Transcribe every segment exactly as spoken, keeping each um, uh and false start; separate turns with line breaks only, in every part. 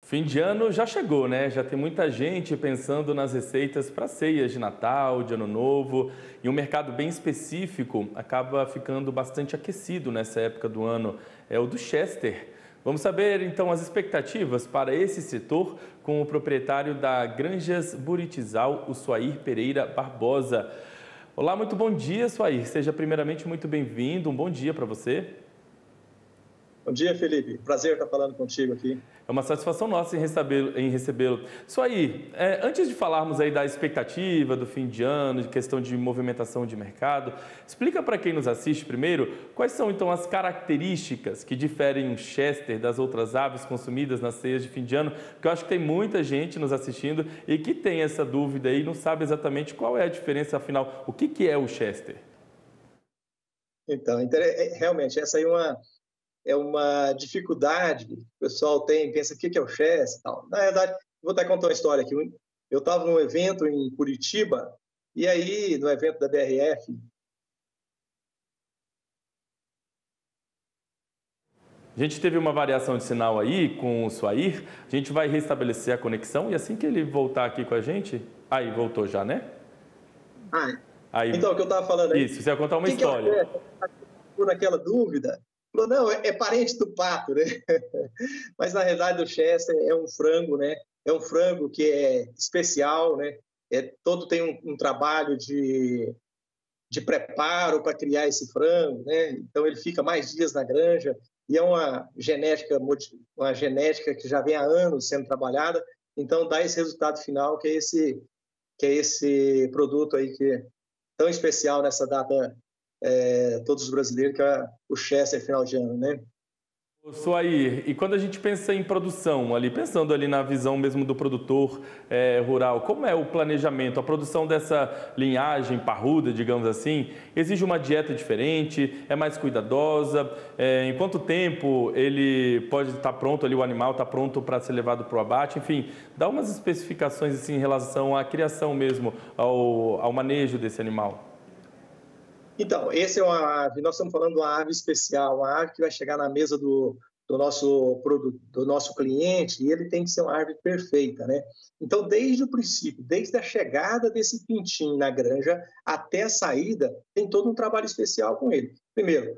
Fim de ano já chegou, né? Já tem muita gente pensando nas receitas para ceias de Natal, de Ano Novo. E um mercado bem específico acaba ficando bastante aquecido nessa época do ano. É o do Chester. Vamos saber então as expectativas para esse setor com o proprietário da Granjas Buritizal, o Suair Pereira Barbosa. Olá, muito bom dia, Suair. Seja primeiramente muito bem-vindo. Um bom dia para você.
Bom dia, Felipe. Prazer estar falando contigo aqui.
É uma satisfação nossa em recebê-lo. Em recebê-lo. Suair, é, antes de falarmos aí da expectativa do fim de ano, de questão de movimentação de mercado, explica para quem nos assiste primeiro quais são então as características que diferem o Chester das outras aves consumidas nas ceias de fim de ano, porque eu acho que tem muita gente nos assistindo e que tem essa dúvida aí e não sabe exatamente qual é a diferença, afinal, o que, que é o Chester?
Então, realmente, essa aí é uma... é uma dificuldade que o pessoal tem, pensa o que é o Chester e tal. Na verdade, vou até contar uma história aqui. Eu estava num evento em Curitiba, e aí, no evento da B R F...
A gente teve uma variação de sinal aí com o Suair, a gente vai restabelecer a conexão e assim que ele voltar aqui com a gente... Aí, voltou já, né?
Ah,
aí,
então, o que eu estava falando aí...
Isso, você vai contar uma
que
história.
Que é o Chester? Por aquela dúvida... Falou, não, é, é parente do pato, né? Mas, na realidade, o Chester é um frango, né? É um frango que é especial, né? É, todo tem um, um trabalho de, de preparo para criar esse frango, né? Então, ele fica mais dias na granja e é uma genética, uma genética que já vem há anos sendo trabalhada. Então, dá esse resultado final, que é esse, que é esse produto aí que é tão especial nessa data. É, todos os brasileiros, que é o Chester final de ano, né?
Suair, e quando a gente pensa em produção, ali pensando ali na visão mesmo do produtor é, rural, como é o planejamento, a produção dessa linhagem parruda, digamos assim, exige uma dieta diferente, é mais cuidadosa, é, em quanto tempo ele pode estar pronto ali, o animal está pronto para ser levado para o abate, enfim, dá umas especificações assim, em relação à criação mesmo, ao, ao manejo desse animal.
Então, esse é uma ave, nós estamos falando de uma ave especial, uma ave que vai chegar na mesa do, do, nosso, produto, do nosso cliente e ele tem que ser uma ave perfeita, né? Então, desde o princípio, desde a chegada desse pintinho na granja até a saída, tem todo um trabalho especial com ele. Primeiro,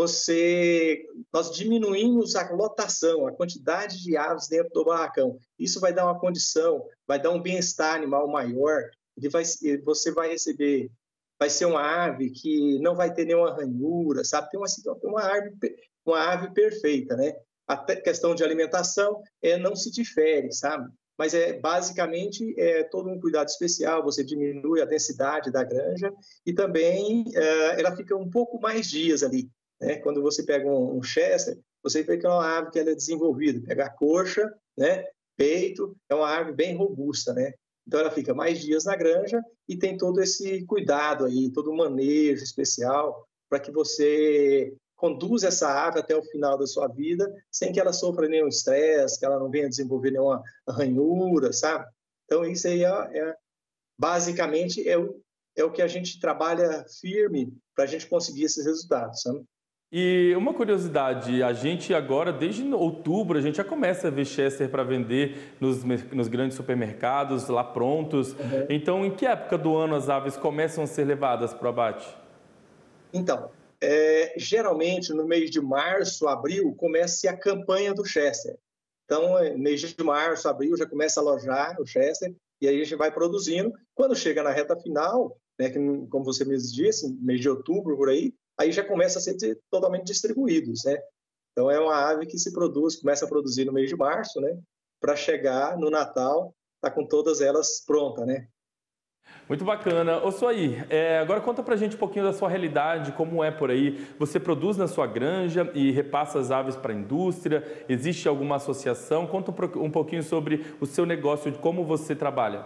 você, nós diminuímos a lotação, a quantidade de aves dentro do barracão. Isso vai dar uma condição, vai dar um bem-estar animal maior, ele vai, você vai receber... vai ser uma ave que não vai ter nenhuma ranhura, sabe? Tem uma, uma, ave, uma ave perfeita, né? A questão de alimentação é, não se difere, sabe? Mas é basicamente é todo um cuidado especial, você diminui a densidade da granja e também é, ela fica um pouco mais dias ali, né? Quando você pega um, um Chester, você vê que é uma ave que ela é desenvolvida, pega a coxa, né? Peito, é uma ave bem robusta, né? Então, ela fica mais dias na granja e tem todo esse cuidado aí, todo um manejo especial para que você conduza essa ave até o final da sua vida sem que ela sofra nenhum estresse, que ela não venha desenvolver nenhuma ranhura, sabe? Então, isso aí, é, é basicamente, é o, é o que a gente trabalha firme para a gente conseguir esses resultados, sabe?
E uma curiosidade, a gente agora, desde outubro, a gente já começa a ver Chester para vender nos, nos grandes supermercados, lá prontos. Uhum. Então, em que época do ano as aves começam a ser levadas para o abate?
Então, é, geralmente no mês de março, abril, começa a campanha do Chester. Então, mês de março, abril, já começa a alojar o Chester e aí a gente vai produzindo. Quando chega na reta final, né, que, como você mesmo disse, mês de outubro, por aí, aí já começa a ser totalmente distribuídos, né? Então, é uma ave que se produz, começa a produzir no mês de março, né? Para chegar no Natal, tá com todas elas prontas, né?
Muito bacana. Ô, Suair, é, agora conta pra gente um pouquinho da sua realidade, como é por aí. Você produz na sua granja e repassa as aves para a indústria? Existe alguma associação? Conta um pouquinho sobre o seu negócio, de como você trabalha.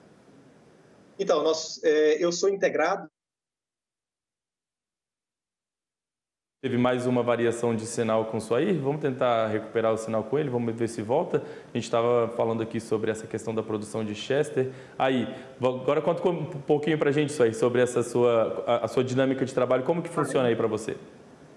Então, nós, é, eu sou integrado.
Teve mais uma variação de sinal com o Suair. Vamos tentar recuperar o sinal com ele, vamos ver se volta. A gente estava falando aqui sobre essa questão da produção de Chester. Aí, agora conta um pouquinho para a gente, Suair, sobre essa sua, a, a sua dinâmica de trabalho. Como que funciona aí para você?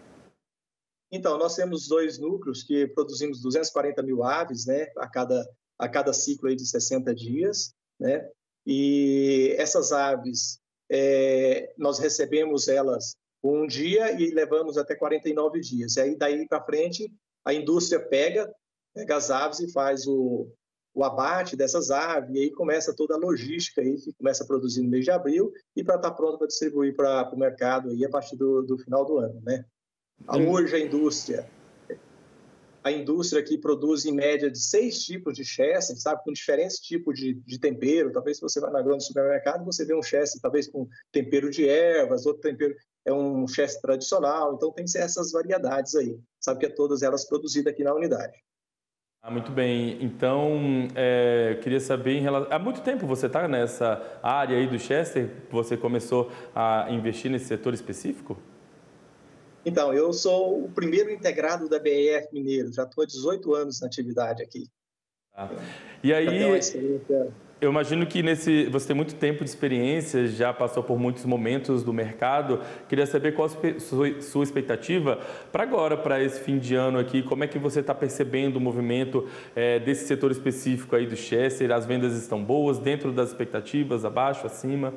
Então, nós temos dois núcleos que produzimos duzentas e quarenta mil aves, né, a cada a cada ciclo aí de sessenta dias, né? E essas aves, é, nós recebemos elas um dia e levamos até quarenta e nove dias. E aí, daí para frente, a indústria pega, pega as aves e faz o, o abate dessas aves, e aí começa toda a logística aí, que começa a produzir no mês de abril, e para estar pronto para distribuir para o mercado aí a partir do, do final do ano, né? Hoje a indústria, a indústria aqui produz em média de seis tipos de chester, sabe, com diferentes tipos de, de tempero. Talvez se você vai na grande supermercado, você vê um chester talvez com tempero de ervas, outro tempero é um chester tradicional. Então tem essas variedades aí, sabe, que é todas elas produzidas aqui na unidade.
Ah, muito bem. Então, é, eu queria saber, em relação... há muito tempo você está nessa área aí do chester? Você começou a investir nesse setor específico?
Então, eu sou o primeiro integrado da B R F Mineiro, já estou há dezoito anos na atividade aqui.
Ah. E aí,
experiência...
eu imagino que nesse, você tem muito tempo de experiência, já passou por muitos momentos do mercado. Queria saber qual a sua, sua expectativa para agora, para esse fim de ano aqui. Como é que você está percebendo o movimento é, desse setor específico aí do chester? As vendas estão boas, dentro das expectativas, abaixo, acima?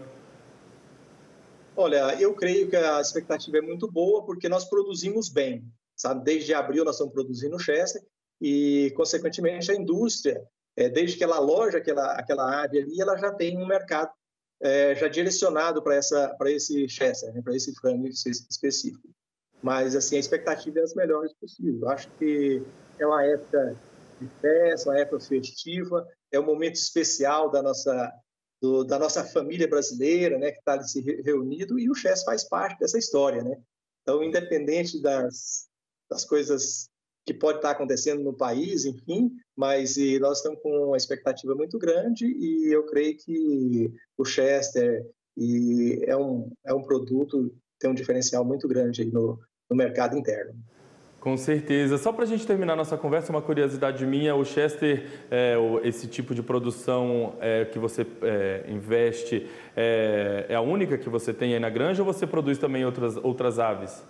Olha, eu creio que a expectativa é muito boa, porque nós produzimos bem, sabe? Desde abril nós estamos produzindo chester e, consequentemente, a indústria, é, desde que ela aloja aquela, aquela ave ali, ela já tem um mercado é, já direcionado para essa, para esse chester, né? Para esse frango específico. Mas, assim, a expectativa é as melhores possíveis. Eu acho que é uma época de festa, uma época festiva, é um momento especial da nossa... Do, da nossa família brasileira, né, que está ali se reunido, e o chester faz parte dessa história, né? Então, independente das, das coisas que pode estar acontecendo no país, enfim, mas e nós estamos com uma expectativa muito grande e eu creio que o chester e é, um, é um produto que tem um diferencial muito grande aí no, no mercado interno.
Com certeza. Só para a gente terminar nossa conversa, uma curiosidade minha, o chester, é, esse tipo de produção é, que você é, investe, é, é a única que você tem aí na granja ou você produz também outras, outras aves?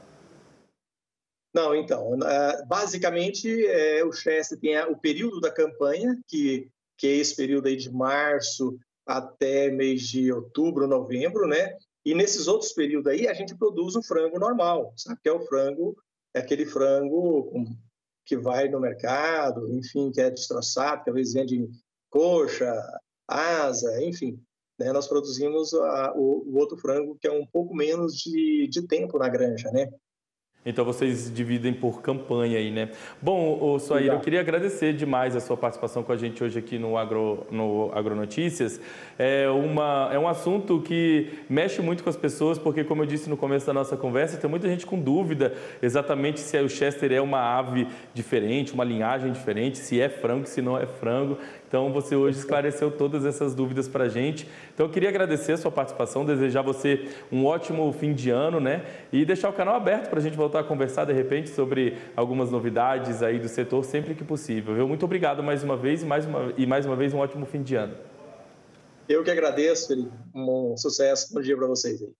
Não, então, basicamente o chester tem o período da campanha, que, que é esse período aí de março até mês de outubro, novembro, né? E nesses outros períodos aí a gente produz o frango normal, sabe? Que é o frango é aquele frango que vai no mercado, enfim, que é destroçado, que às vezes vende coxa, asa, enfim. Né? Nós produzimos a, o, o outro frango que é um pouco menos de, de tempo na granja, né?
Então vocês dividem por campanha aí, né? Bom, ô Soair, eu queria agradecer demais a sua participação com a gente hoje aqui no, Agro, no Agronotícias. É, uma, é um assunto que mexe muito com as pessoas, porque, como eu disse no começo da nossa conversa, tem muita gente com dúvida exatamente se o chester é uma ave diferente, uma linhagem diferente, se é frango, se não é frango. Então, você hoje esclareceu todas essas dúvidas para a gente. Então, eu queria agradecer a sua participação, desejar você um ótimo fim de ano, né? E deixar o canal aberto para a gente voltar a conversar, de repente, sobre algumas novidades aí do setor, sempre que possível. Viu? Muito obrigado mais uma vez e mais uma, e mais uma vez um ótimo fim de ano.
Eu que agradeço, Felipe. Um sucesso. Bom dia para vocês aí.